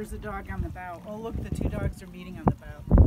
there's a dog on the bow. Oh look, the two dogs are meeting on the bow.